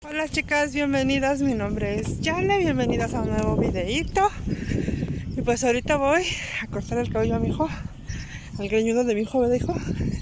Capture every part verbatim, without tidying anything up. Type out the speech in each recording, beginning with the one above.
Hola chicas, bienvenidas, mi nombre es Yale, bienvenidas a un nuevo videito. Y pues ahorita voy a cortar el cabello a mi hijo, al greñudo de mi hijo, ¿verdad hijo?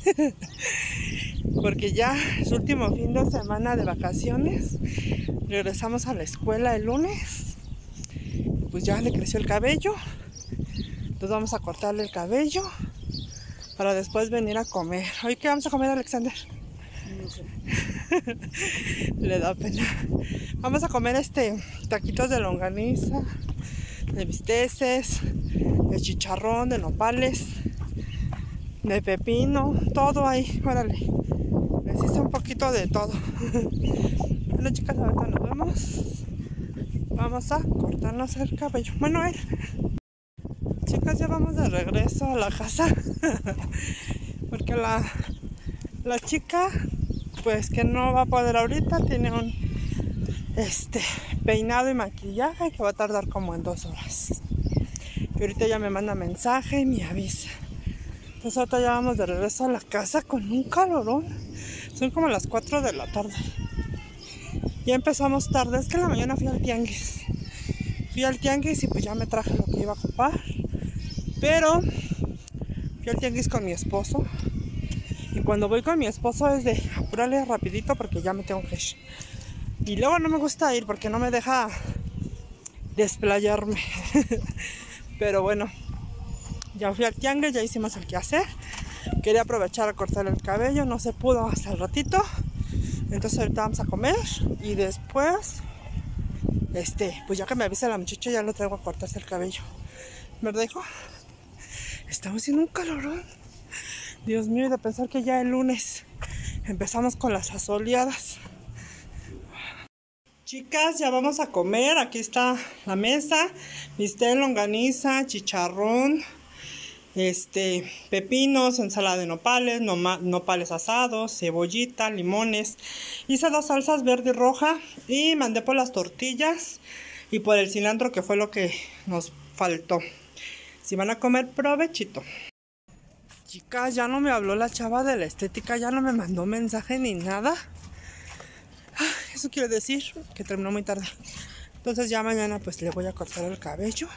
Porque ya es último fin de semana de vacaciones, regresamos a la escuela el lunes. Pues ya le creció el cabello, entonces vamos a cortarle el cabello para después venir a comer. ¿Hoy qué vamos a comer, Alexander? No sé. Le da pena. Vamos a comer este taquitos de longaniza, de bisteces, de chicharrón, de nopales, de pepino, todo ahí. Órale, les hice un poquito de todo. Bueno chicas, ahorita nos vemos. Vamos a cortarnos el cabello. Bueno, él. Chicas, ya vamos de regreso a la casa. Porque la, la chica, pues que no va a poder ahorita, tiene un este peinado y maquillaje que va a tardar como en dos horas. Y ahorita ya me manda mensaje y me avisa. Entonces ahorita ya vamos de regreso a la casa con un calorón. Son como las cuatro de la tarde. Ya empezamos tarde, es que en la mañana fui al tianguis. Fui al tianguis y pues ya me traje lo que iba a ocupar. Pero fui al tianguis con mi esposo. Y cuando voy con mi esposo es de apurarle rapidito porque ya me tengo que ir. Y luego no me gusta ir porque no me deja desplayarme. Pero bueno, ya fui al tianguis, ya hicimos el quehacer. Quería aprovechar a cortar el cabello, no se pudo hasta el ratito. Entonces ahorita vamos a comer y después, este, pues ya que me avisa la muchacha ya lo traigo a cortarse el cabello. ¿Verdad, hijo? Estamos haciendo un calorón. Dios mío, y de pensar que ya el lunes empezamos con las asoleadas. Chicas, ya vamos a comer. Aquí está la mesa. Bistec, longaniza, chicharrón, este, pepinos, ensalada de nopales, noma, nopales asados, cebollita, limones. Hice dos salsas verde y roja y mandé por las tortillas y por el cilantro, que fue lo que nos faltó. Si van a comer, provechito. Chicas, ya no me habló la chava de la estética, ya no me mandó mensaje ni nada. Eso quiere decir que terminó muy tarde. Entonces ya mañana pues le voy a cortar el cabello.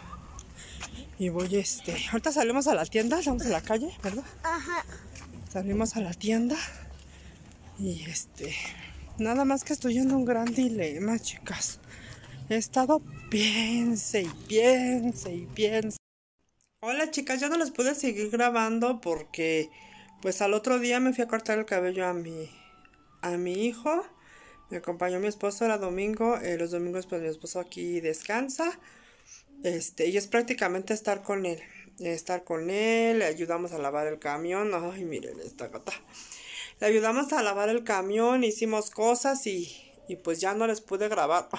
Y voy este... Ahorita salimos a la tienda, estamos en la calle, ¿verdad? Ajá. Salimos a la tienda. Y este... Nada más que estoy en un gran dilema, chicas. He estado piense y piense y piense. Hola chicas, ya no les pude seguir grabando porque pues al otro día me fui a cortar el cabello a mi, a mi hijo. Me acompañó mi esposo, era domingo, eh, los domingos pues mi esposo aquí descansa. Este, y es prácticamente estar con él, estar con él, le ayudamos a lavar el camión. Ay, miren esta gata. Le ayudamos a lavar el camión, hicimos cosas y, y pues ya no les pude grabar.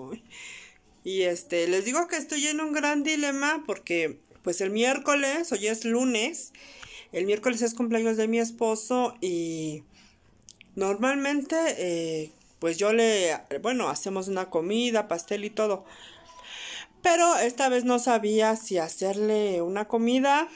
Y este, les digo que estoy en un gran dilema porque pues el miércoles, hoy es lunes, el miércoles es cumpleaños de mi esposo y normalmente eh, pues yo le, bueno, hacemos una comida, pastel y todo. Pero esta vez no sabía si hacerle una comida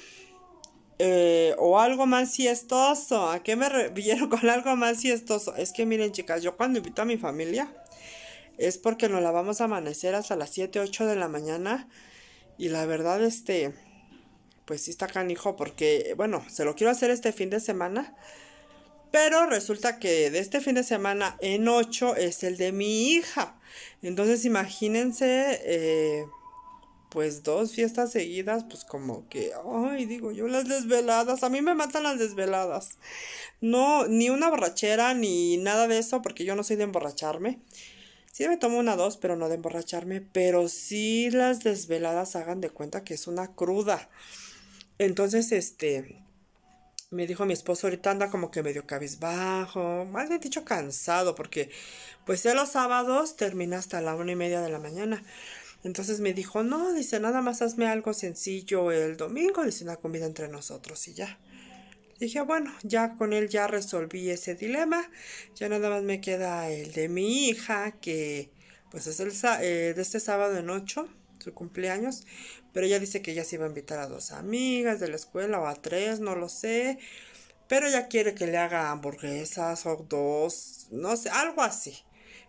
eh, o algo más siestoso. ¿A qué me refiero con algo más siestoso? Es que miren chicas, yo cuando invito a mi familia es porque nos la vamos a amanecer hasta las siete, ocho de la mañana. Y la verdad, este, pues sí está canijo porque, bueno, se lo quiero hacer este fin de semana. Pero resulta que de este fin de semana en ocho es el de mi hija. Entonces imagínense, eh, pues dos fiestas seguidas, pues como que, ay, digo yo, las desveladas, a mí me matan las desveladas. No, ni una borrachera, ni nada de eso, porque yo no soy de emborracharme. Sí me tomo una dos, pero no de emborracharme, pero sí las desveladas hagan de cuenta que es una cruda. Entonces, este, me dijo mi esposo, ahorita anda como que medio cabizbajo, más bien dicho cansado, porque pues él los sábados termina hasta la una y media de la mañana. Entonces me dijo, no, dice, nada más hazme algo sencillo el domingo, dice, una comida entre nosotros y ya. Dije, bueno, ya con él ya resolví ese dilema, ya nada más me queda el de mi hija, que pues es el eh, de este sábado en ocho, su cumpleaños, pero ella dice que ya se iba a invitar a dos amigas de la escuela o a tres, no lo sé, pero ella quiere que le haga hamburguesas o dos, no sé, algo así.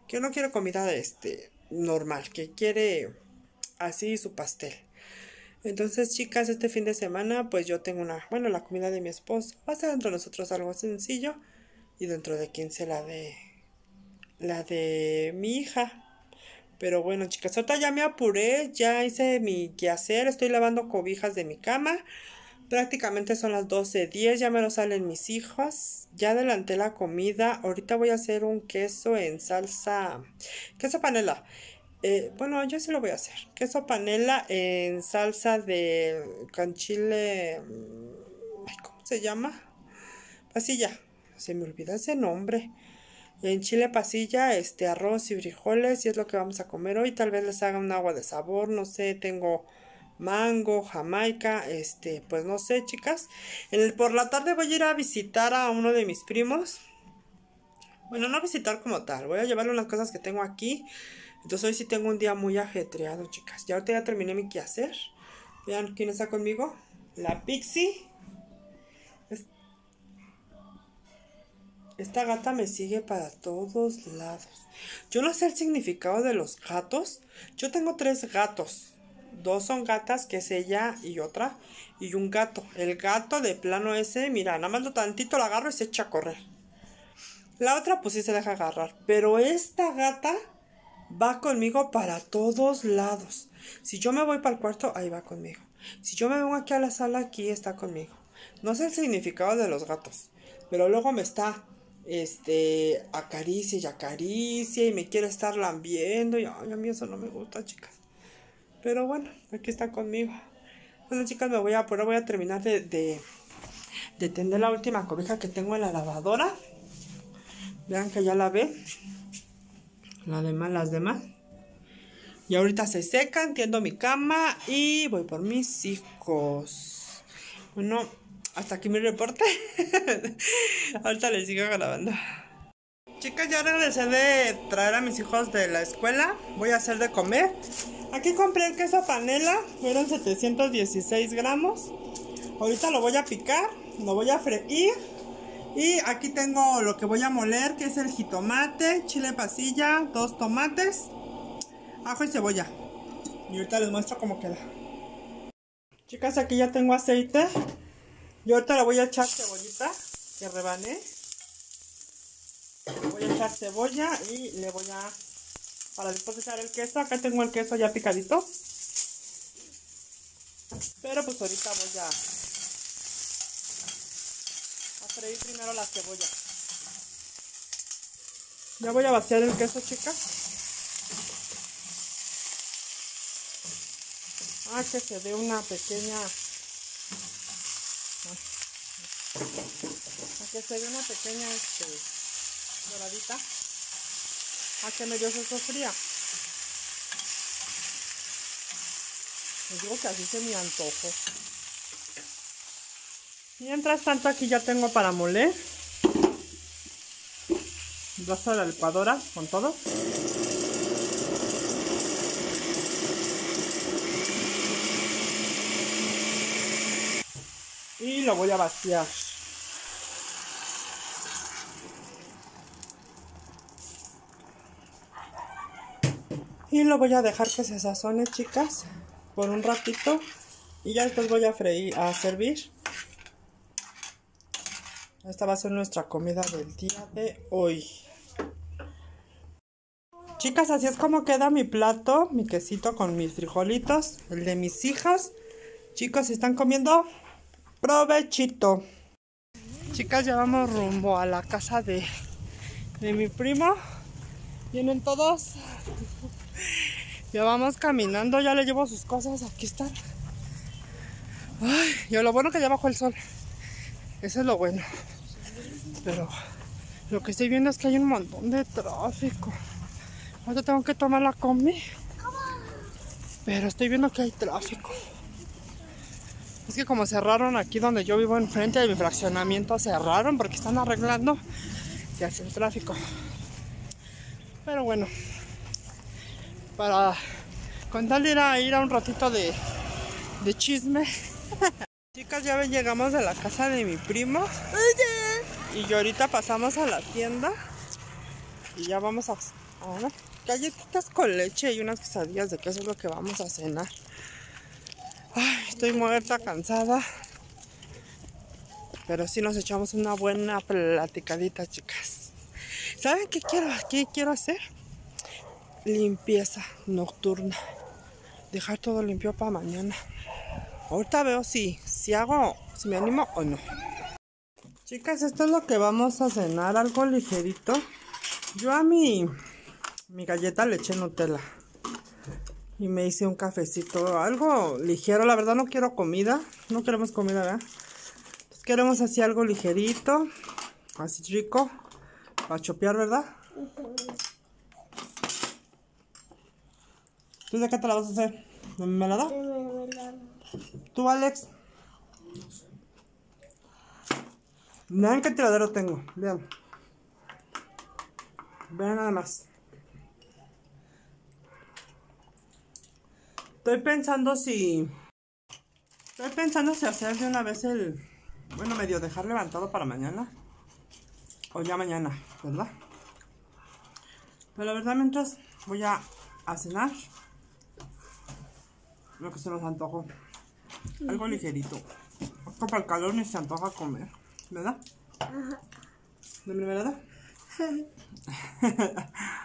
que no quiere comida este, normal, que quiere así su pastel. Entonces, chicas, este fin de semana, pues yo tengo una, bueno, la comida de mi esposo. Va a ser entre nosotros algo sencillo. Y dentro de quince la de, la de mi hija. Pero bueno, chicas, ahorita ya me apuré, ya hice mi quehacer, estoy lavando cobijas de mi cama. Prácticamente son las doce diez, ya me lo salen mis hijos. Ya adelanté la comida. Ahorita voy a hacer un queso en salsa, queso panela. Eh, bueno, yo sí lo voy a hacer. Queso panela en salsa de con chile. Ay, ¿cómo se llama? Pasilla. Se me olvida ese nombre. En chile pasilla, este arroz y frijoles, y es lo que vamos a comer hoy. Tal vez les haga un agua de sabor, no sé, tengo mango, jamaica, este, pues no sé, chicas. En el, por la tarde voy a ir a visitar a uno de mis primos. Bueno, no visitar como tal, voy a llevarle unas cosas que tengo aquí. Entonces hoy sí tengo un día muy ajetreado, chicas. Ya ahorita ya terminé mi quehacer. Vean quién está conmigo. La Pixie. Esta gata me sigue para todos lados. Yo no sé el significado de los gatos. Yo tengo tres gatos. Dos son gatas, que es ella y otra. Y un gato. El gato de plano ese, mira, nada más lo tantito lo agarro y se echa a correr. La otra pues sí se deja agarrar. Pero esta gata va conmigo para todos lados. Si yo me voy para el cuarto, ahí va conmigo. Si yo me vengo aquí a la sala, aquí está conmigo. No sé el significado de los gatos. Pero luego me está... Este, acaricia y acaricia y me quiere estar lambiendo y ay, a mí eso no me gusta, chicas. Pero bueno, aquí está conmigo. Bueno, chicas, me voy a apurar, voy a terminar de, de, de tender la última cobija que tengo en la lavadora. Vean que ya la ve. La demás, las demás. Y ahorita se secan, tiendo mi cama y voy por mis hijos. Bueno, hasta aquí mi reporte. Ahorita les sigo grabando. Chicas, ya regresé de traer a mis hijos de la escuela. Voy a hacer de comer. Aquí compré el queso panela. Fueron setecientos dieciséis gramos. Ahorita lo voy a picar. Lo voy a freír. Y aquí tengo lo que voy a moler, que es el jitomate, chile pasilla, dos tomates, ajo y cebolla. Y ahorita les muestro cómo queda. Chicas, aquí ya tengo aceite. Yo ahorita le voy a echar cebollita que rebané. Le voy a echar cebolla y le voy a... Para después echar el queso. Acá tengo el queso ya picadito. Pero pues ahorita voy a... a freír primero la cebolla. Ya voy a vaciar el queso, chicas. Ah, que se dé una pequeña... A que se dé una pequeña este, doradita. A que medio se sofría. Les digo que así se me antojo. Mientras tanto aquí ya tengo para moler. Dos a la licuadora con todo. Y lo voy a vaciar. Y lo voy a dejar que se sazone, chicas, por un ratito. Y ya después voy a freír, a servir. Esta va a ser nuestra comida del día de hoy. Chicas, así es como queda mi plato, mi quesito con mis frijolitos, el de mis hijas. Chicos, si están comiendo, provechito. Chicas, ya vamos rumbo a la casa de, de mi primo. Vienen todos. Ya vamos caminando, ya le llevo sus cosas, aquí están. Ay, y lo bueno que ya bajó el sol. Eso es lo bueno. Pero lo que estoy viendo es que hay un montón de tráfico. Ahora tengo que tomar la combi. Pero estoy viendo que hay tráfico. Es que como cerraron aquí donde yo vivo, enfrente de mi fraccionamiento, cerraron porque están arreglando y hace el tráfico. Pero bueno, para contarle ir a ir a un ratito de, de chisme. Chicas, ya llegamos de la casa de mi primo. Y yo ahorita pasamos a la tienda. Y ya vamos a Ahora, galletitas con leche y unas quesadillas de queso es lo que vamos a cenar. Ay, estoy muerta, cansada. Pero sí nos echamos una buena platicadita, chicas. ¿Saben qué quiero, qué quiero hacer? Limpieza nocturna. Dejar todo limpio para mañana. Ahorita veo si, si hago, si me animo o no. Chicas, esto es lo que vamos a cenar, algo ligerito. Yo a mi, mi galleta le eché Nutella. Y me hice un cafecito, algo ligero. La verdad no quiero comida, no queremos comida, ¿verdad? Entonces queremos así algo ligerito, así rico, para chopear, ¿verdad? Uh-huh. ¿Tú de qué te la vas a hacer? ¿De mermelada? De mermelada. ¿Tú, Alex? Vean qué tiradero tengo, vean. Vean nada más. Estoy pensando si... Estoy pensando si hacer de una vez el... Bueno, medio dejar levantado para mañana. O ya mañana, ¿verdad? Pero la verdad mientras voy a, a cenar. Lo que se nos antojó. Algo ligerito. Como para el calor ni se antoja comer, ¿verdad? Ajá. ¿De mi verdad?